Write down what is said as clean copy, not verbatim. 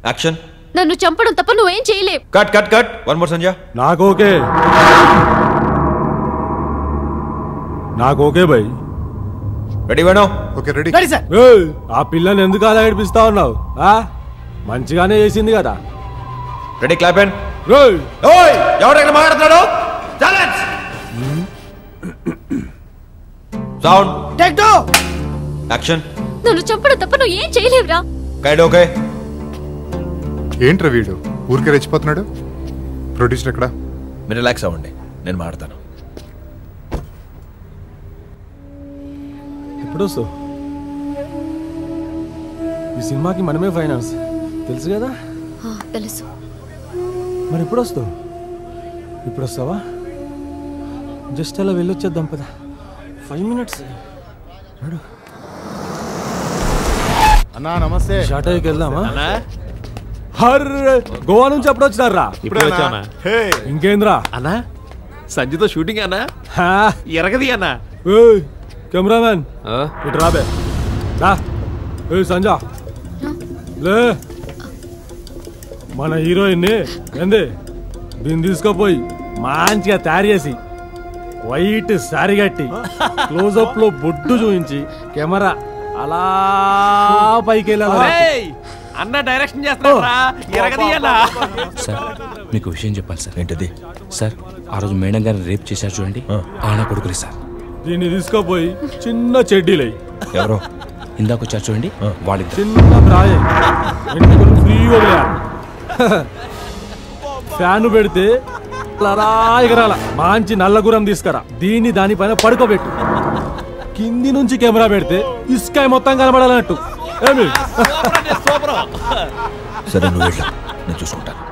Action. నన్ను చంపడం తప్ప నువ్వేం చేయలేవు. Cut cut cut. One more Sanjay. నాకు ఓకే భయ్. రెడీ వేణు? Okay ready. ఆ పిల్లని ఎందుకు అలా ఏడిపిస్తా ఉన్నావు? మంచిగానే చేసింది కదా. రెడీ క్లాప్ అండ్ ఎవరైనా మాట్లాడుతున్నాడు? సౌండ్. టేక్ 2. యాక్షన్. నన్ను చంపడం తప్ప నువ్వు ఏం చేయలేవురా. కైడ్ ఓకే. ఏంట్రా వీడు ఊరికే రెచ్చిపోతున్నాడు? ప్రొడ్యూసర్ ఎక్కడ? మీరు రిలాక్స్ అవ్వండి, నేను మాట్లాడతాను. ఎప్పుడు వస్తావు? ఈ సినిమాకి మనమే ఫైనాన్స్ తెలుసు కదా. తెలుసు. మరి ఎప్పుడు వస్తావు? ఇప్పుడు వస్తావా? జస్ట్ అలా వెళ్ళొచ్చేద్దాం పదా. 5 minutes. అన్నా నమస్తే. షాటయ్యకి వెళ్దామా? గోవా నుంచి ఎప్పుడు వచ్చినారా? ఇంకేంద్రా అన్నా సంజయ్తో షూటింగ్ అన్నా. ఎరగది అన్నా. కెమెరామెన్ ఇటు రాబే. సంజా లే, మన హీరోయిన్ ఏంది దీన్ని తీసుకోపోయి మంచిగా తయారు చేసి వైట్ సారీ కట్టి క్లోజప్ లో బొడ్డు చూపించి కెమెరా అలా పైకి వెళ్ళాలి. అన్న డైరెక్షన్ చేస్తారా? సార్ మీకు విషయం చెప్పాలి సార్. ఏంటది? సార్ ఆ రోజు మేడం గారిని రేప్ చేశారు చూడండి, ఆన కొడుకులే సార్. దీన్ని తీసుకోపోయి చిన్న చెడ్డీలై ఎవరో ఇందాక వచ్చారు చూడండి, వాళ్ళకి చిన్న ప్రాయం ఫ్రీ వదిలేయాలి. ఫ్యాన్ పెడితే ఎగరాల. మంచి నల్లగురం తీసుకురా, దీన్ని దానిపైన పడుకోబెట్టు. కింది నుంచి కెమెరా పెడితే ఇసుకాయ మొత్తం కనబడాలన్నట్టు. సరే నువ్వు వెళ్ళు, నేను చూసుకుంటాను.